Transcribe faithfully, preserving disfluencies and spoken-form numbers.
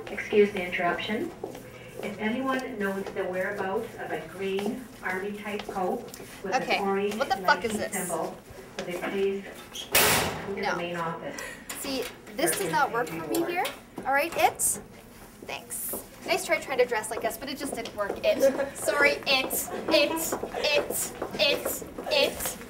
Excuse the interruption. If anyone knows the whereabouts of a green army-type coat with Okay, an orange what the fuck is Nike this? symbol, would they please come to No. the main office? See, this does not work for me here. All right, it. Thanks. Nice try trying to dress like us, but it just didn't work. It. Sorry, it. It. It. It. It.